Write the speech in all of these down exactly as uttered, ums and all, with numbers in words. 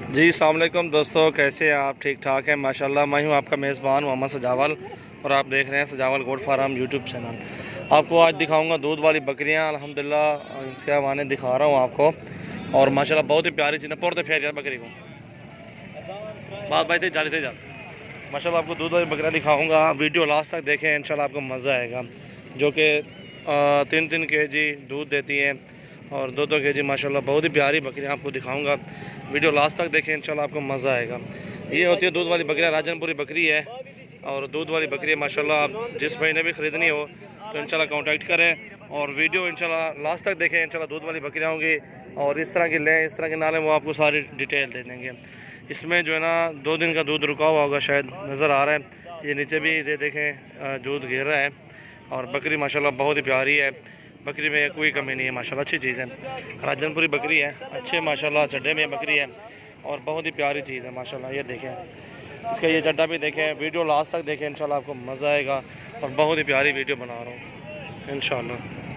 जी अस्सलाम वालेकुम दोस्तों, कैसे हैं आप? ठीक ठाक हैं माशाल्लाह। मैं हूं आपका मेज़बान मोहम्मद सजावल और आप देख रहे हैं सजावल गोट फार्म यूट्यूब चैनल। आपको आज दिखाऊंगा दूध वाली बकरियां। अल्हम्दुलिल्लाह इसका माने दिखा रहा हूं आपको और माशाल्लाह बहुत ही प्यारी चीज़ है। पोरते फेर यार बकरी को बात भाई थे जाली थे जा माशाल्लाह आपको दूध वाली बकरियाँ दिखाऊँगा। वीडियो लास्ट तक देखें, इंशाल्लाह आपको मज़ा आएगा। जो कि तीन तीन के जी दूध देती हैं और दो दो के जी माशाल्लाह बहुत ही प्यारी बकरियाँ आपको दिखाऊंगा। वीडियो लास्ट तक देखें, इंशाल्लाह आपको मज़ा आएगा। ये होती है दूध वाली बकरियाँ, राजनपुरी बकरी है और दूध वाली बकरी है माशाल्लाह। आप जिस महीने भी ख़रीदनी हो तो इंशाल्लाह कांटेक्ट करें और वीडियो इंशाल्लाह लास्ट तक देखें। इंशाल्लाह दूध वाली बकरियाँ होंगी और इस तरह की लें, इस तरह के नाले वो आपको सारी डिटेल दे देंगे। इसमें जो है ना दो दिन का दूध रुका हुआ होगा, शायद नज़र आ रहा है। ये नीचे भी ये देखें दूध गिर रहा है और बकरी माशाल्लाह बहुत ही प्यारी है। बकरी में कोई कमी नहीं है माशाल्लाह, अच्छी चीज़ है। राजनपुरी बकरी है, अच्छे माशाल्लाह चड्डे में बकरी है और बहुत ही प्यारी चीज़ है माशाल्लाह। ये देखें, इसका ये चड्डा भी देखें। वीडियो लास्ट तक देखें, इंशाल्लाह आपको मज़ा आएगा और बहुत ही प्यारी वीडियो बना रहा हूँ इंशाल्लाह।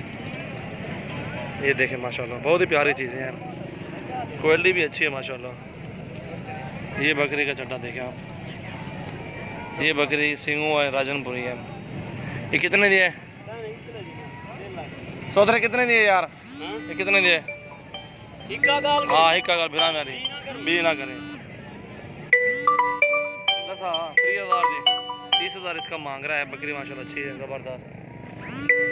ये देखें माशाल्लाह बहुत ही प्यारी चीज़ें हैं, क्वालिटी भी अच्छी है माशाल्लाह। ये बकरी का चड्डा देखें आप, ये बकरी सिंगू है, राजनपुरी है। ये कितने दिए? सोच रहे कितने दिए यार? ये कितने दिए? हाँ हिक्का गाल बिना मेरी भी ना करें। तीस हजार दी, तीस हजार इसका मांग रहा है। बकरी माशाल्लाह अच्छी है, ज़बरदस्त।